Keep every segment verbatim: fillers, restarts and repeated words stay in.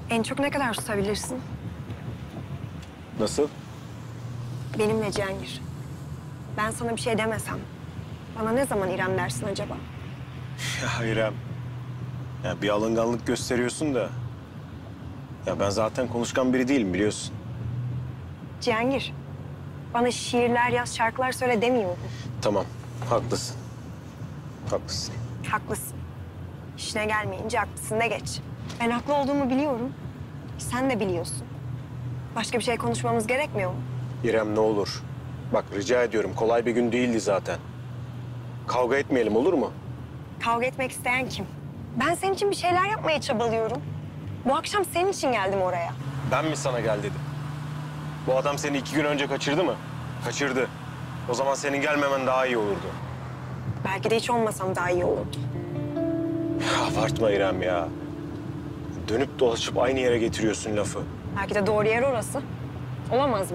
En çok ne kadar susabilirsin? Nasıl? Benimle Cihangir. Ben sana bir şey demesem, bana ne zaman İrem dersin acaba? Ya İrem, ya bir alınganlık gösteriyorsun da... Ya ben zaten konuşkan biri değilim biliyorsun. Cihangir, bana şiirler yaz, şarkılar söyle demiyor mu? Tamam, haklısın. Haklısın. Haklısın. İşine gelmeyince haklısın de geç. Ben haklı olduğumu biliyorum. Sen de biliyorsun. Başka bir şey konuşmamız gerekmiyor mu? İrem ne olur. Bak rica ediyorum, kolay bir gün değildi zaten. Kavga etmeyelim olur mu? Kavga etmek isteyen kim? Ben senin için bir şeyler yapmaya çabalıyorum. Bu akşam senin için geldim oraya. Ben mi sana gel dedim? Bu adam seni iki gün önce kaçırdı mı? Kaçırdı. O zaman senin gelmemen daha iyi olurdu. Belki de hiç olmasam daha iyi olurdu. Ya abartma İrem ya. Dönüp dolaşıp aynı yere getiriyorsun lafı. Belki de doğru yer orası. Olamaz mı?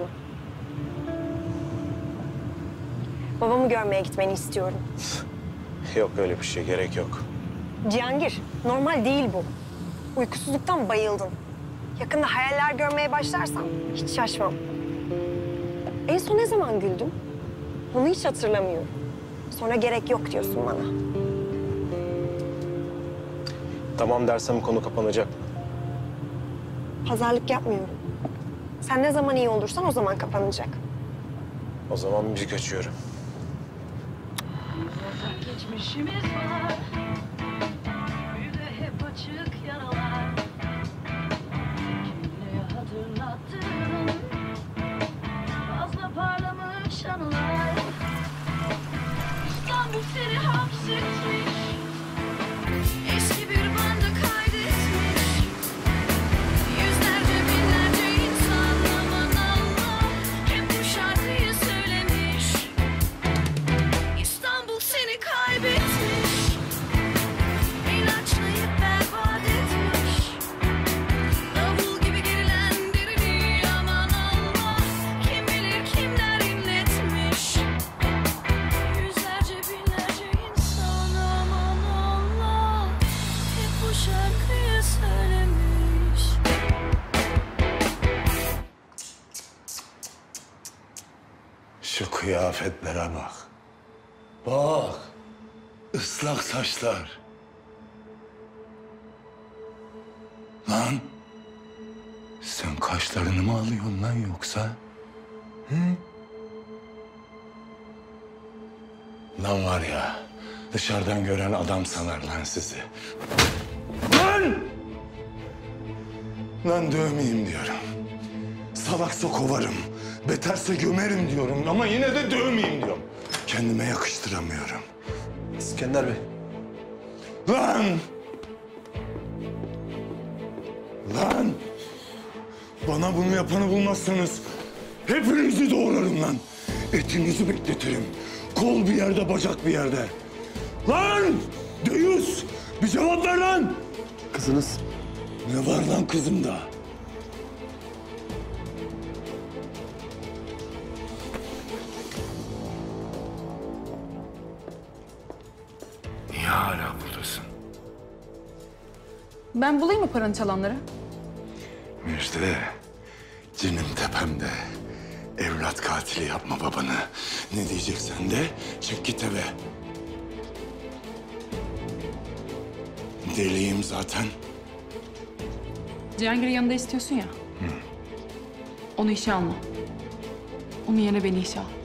Babamı görmeye gitmeni istiyorum. Yok öyle bir şey, gerek yok. Cihangir, normal değil bu. Uykusuzluktan bayıldın. Yakında hayaller görmeye başlarsam hiç şaşmam. En son ne zaman güldüm? Onu hiç hatırlamıyorum. Sonra gerek yok diyorsun bana. Tamam dersem konu kapanacak. Pazarlık yapmıyorum. Sen ne zaman iyi olursan o zaman kapanacak. O zaman müzik açıyorum. Geçmişimiz var. Yüzde hep açık yaralar. Kimliğe hatırlattın. Fazla parlamış anılar. İstanbul seni hapsetmiş. Eski bir banda kaydetmiş. Yüzlerce binlerce insan aman Allah hep bu şarkıyı söylemiş. İstanbul seni kaybetmiş. İlaçlayıp berbat etmiş. Davul gibi gerilen derini aman Allah kim bilir kimler inletmiş. Yüzlerce binlerce insan aman Allah hep bu şarkıyı söylemiş. Şu kıyafetlere bak. Bak. Islak saçlar. Lan. Sen kaşlarını mı alıyorsun lan yoksa? Hı? Lan var ya. Dışarıdan gören adam sanar lan sizi. Lan! Lan dövmeyeyim diyorum. Salaksa kovarım. Beterse gömerim diyorum ama yine de dövmeyeyim diyorum. Kendime yakıştıramıyorum. İskender Bey. Lan! Lan! Bana bunu yapanı bulmazsanız hepinizi doğrarım lan. Etinizi bekletirim. Kol bir yerde, bacak bir yerde. Lan! Deyus! Bir cevap ver lan! Kızınız. Ne var lan kızımda? Niye hala buradasın? Ben bulayım mı paranı çalanları? Müjde, cinim tepemde. Evlat katili yapma babanı. Ne diyeceksen de çık git eve. Deliyim zaten. Cihangir'i yanında istiyorsun ya. Onu işe alma. Onun yerine beni işe al.